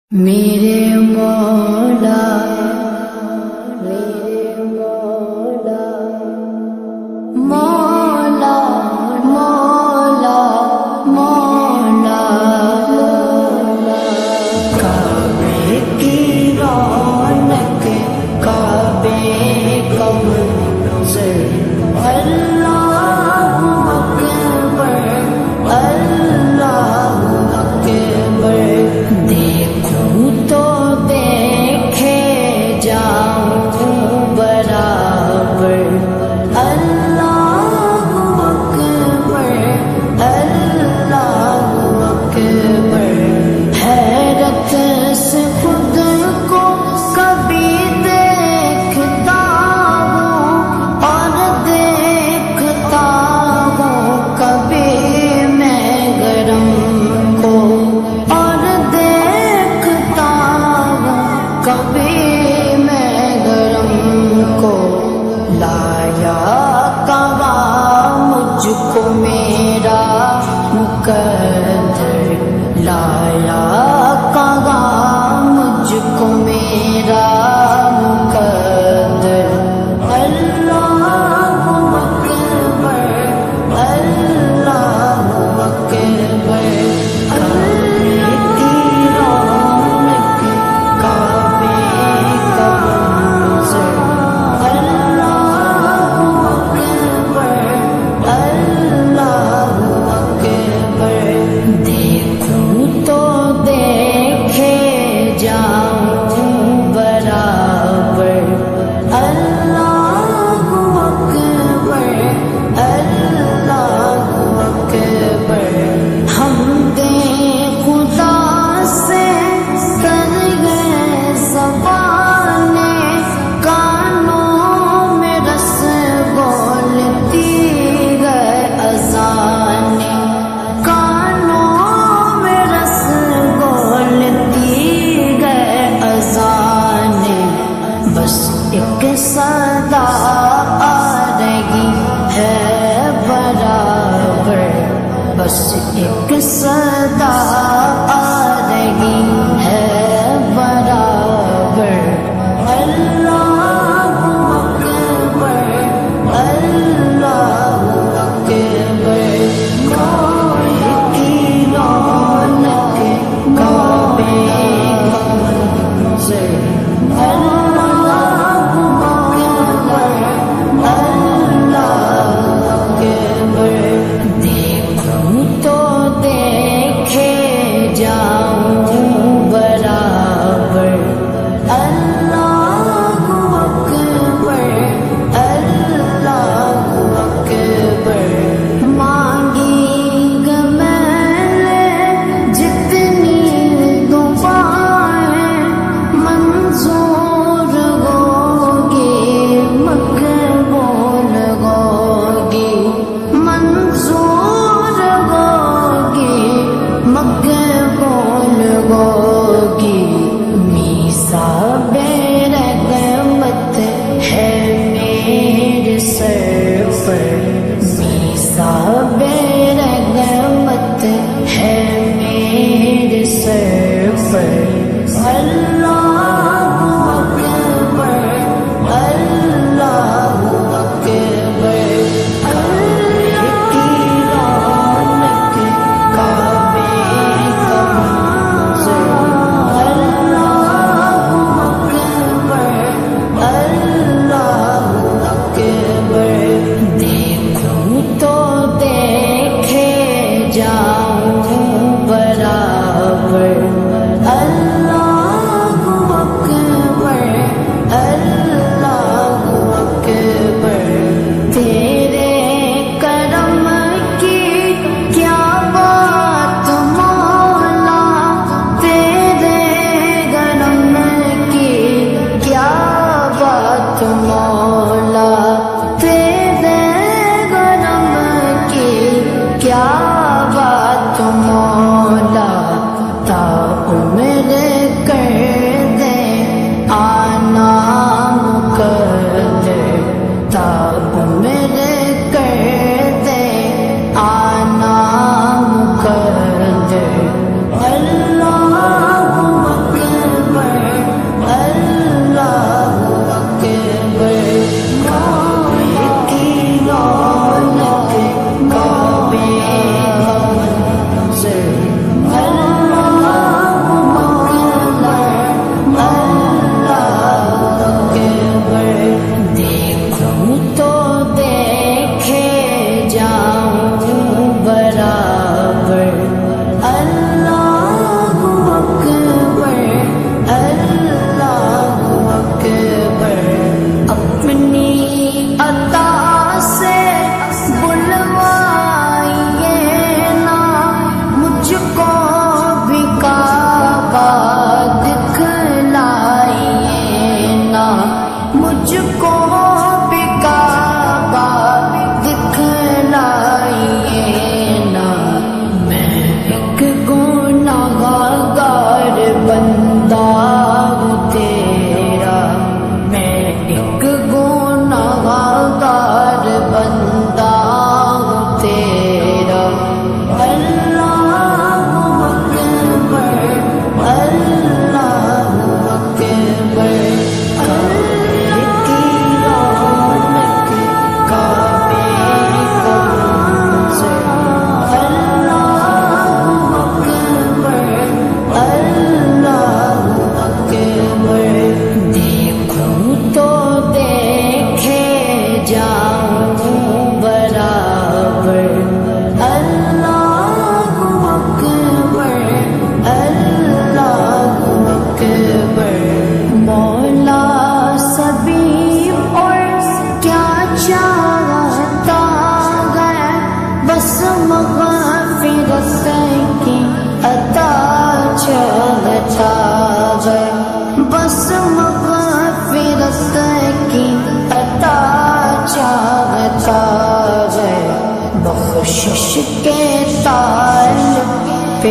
میرے مولا میرے مولا مولا مولا مولا کعبے کی رونق کعبے کا منظر اللہ اکبر اللہ اکبر دیکھوں تو دیکھے جاؤں برابر اللہ اکبر اللہ اکبر حیرت سے خود کو کبھی دیکھتا ہوں اور دیکھتا ہوں کبھی میں گرم کو اور دیکھتا ہوں کبھی میں گرم کو لایا کعبہ مجھ کو میرا مقدر لایا کعبہ مجھ کو میرا مقدر اللہ اکبر اللہ اکبر کعبے کی رونق کعبے کا منظر اللہ اکبر اللہ اکبر دیکھوں تو دیکھے جاؤں برابر اللہ اکبر اللہ اکبر ہم دے خدا سے کر گئے زبانے کانوں میں رس بولتی گئے اذانے کانوں میں رس بولتی گئے اذانے بس ایک صدا آ رہی ہے برابر بس ایک صدا آ رہی ہے برابر اللہ اکبر اللہ اکبر کعبے کی رونق کعبے کا منظر اللہ اکبر اللہ اکبر دیکھوں تو دیکھے جاؤں برابر اللہ اکبر اللہ اکبر مانگی گا میں نے جتنی دعائیں منظور ہوگی مقبول ہوگی منظور ہوگی مقبول ہوگی میثاق رحمت ہے میرے سر پر میثاق رحمت ہے میرے سر پر اللہ اکبر اللہ اکبر کعبے کی رونق کعبے کا منظر اللہ اکبر اللہ اکبر دیکھوں تو دیکھے جاؤں برابر اللہ اکبر اللہ اکبر تیرے کرم کی کیا بات مولا تیرے کرم کی کیا بات مولا تیرے کرم کی کیا بات مولا تا عمر کر دے آنا مقدر تا عمر کر دے آنا مقدر اللہ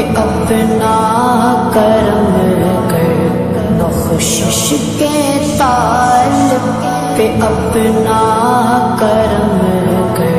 اپنا کرم کر، بخشش کے طالب پہ اپنا کرم کر،